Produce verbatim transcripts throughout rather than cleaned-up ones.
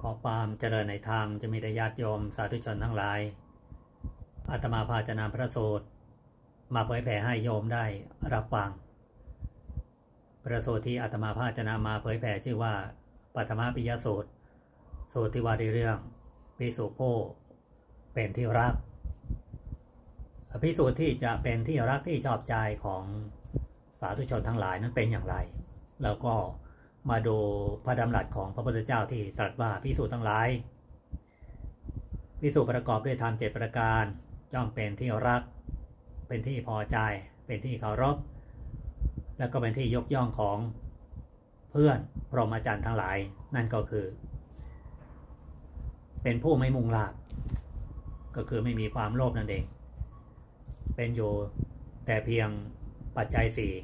ขอความเจริญในธรรมจะมีญาติโยมสาธุชนทั้งหลายอาตมาภาจะนำพระสูตรมาเผยแผ่ให้โยมได้รับฟังพระสูตรที่อาตมาภาจะนำมาเผยแผ่ชื่อว่าปัทมปิยสูตรสูตรที่ว่าในเรื่องภิกษุผู้เป็นที่รักภิกษุที่จะเป็นที่รักที่ชอบใจของสาธุชนทั้งหลายนั้นเป็นอย่างไรแล้วก็มาดูพระดำรัสของพระพุทธเจ้าที่ตรัสว่าภิกษุทั้งหลายภิกษุประกอบด้วยธรรมเจ็ดประการย่อมเป็นที่รักเป็นที่พอใจเป็นที่เคารพและก็เป็นที่ยกย่องของเพื่อนพรหมจรรย์ทั้งหลายนั่นก็คือเป็นผู้ไม่มุ่งลาภก็คือไม่มีความโลภนั่นเองเป็นอยู่แต่เพียงปัจจัยสี่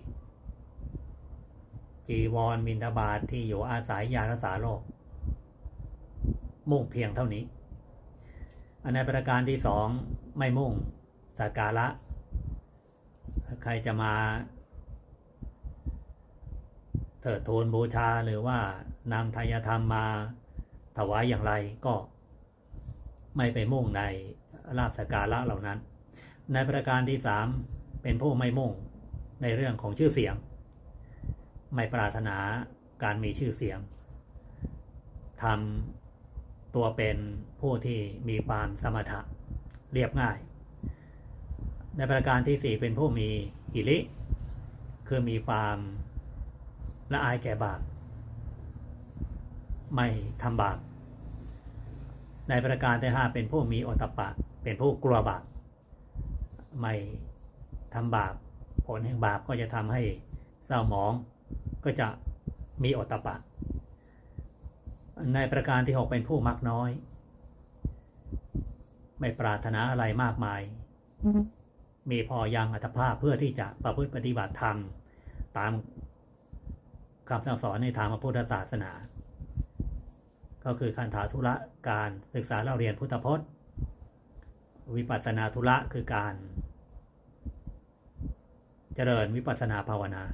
จีวรบิณฑบาตที่อยู่อาศัยยารักษาโรคมุ่งเพียงเท่านี้อันในประการที่สองไม่มุ่งสักการะใครจะมาเถิดทูลบูชาหรือว่านำทายธรรมมาถวายอย่างไรก็ไม่ไปมุ่งในลาภสักการะเหล่านั้นในประการที่สามเป็นผู้ไม่มุ่งในเรื่องของชื่อเสียงไม่ปรารถนาการมีชื่อเสียงทำตัวเป็นผู้ที่มีความสมถะเรียบง่ายในประการที่สี่เป็นผู้มีหิริคือมีความละอายแก่บาปไม่ทำบาปในประการที่ห้าเป็นผู้มีโอตตัปปะเป็นผู้กลัวบาปไม่ทำบาปผลแห่งบาปก็จะทำให้เศร้าหมองก็จะมีโอตตัปปะในประการที่หกเป็นผู้มักน้อยไม่ปรารถนาอะไรมากมายมีพอยังอัตภาพเพื่อที่จะประพฤติปฏิบัติธรรมตามคำสั่งสอนในทางพระพุทธศาสนาก็คือคันธาธุระการศึกษาเล่าเรียนพุทธพจน์วิปัสสนาธุระคือการเจริญวิปัสสนาภาวนา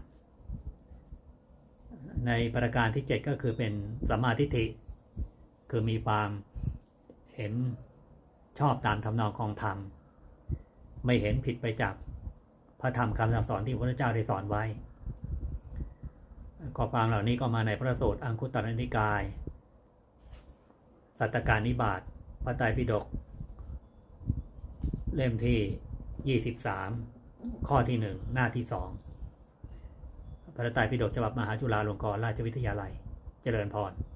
ในประการที่เจ็ดก็คือเป็นสัมมาทิฏฐิคือมีความเห็นชอบตามทำนองของธรรมไม่เห็นผิดไปจากพระธรรมคำสั่งสอนที่พระพุทธเจ้าได้สอนไว้ข้อความเหล่านี้ก็มาในพระสูตรอังคุตตรนิกายสัตตการนิบาตพระไตรปิฎกเล่มที่ยี่สิบสามข้อที่หนึ่งหน้าที่สองพระไตรปิฎกฉบับมหาจุฬาลงกรณราชวิทยาลัยเจริญพร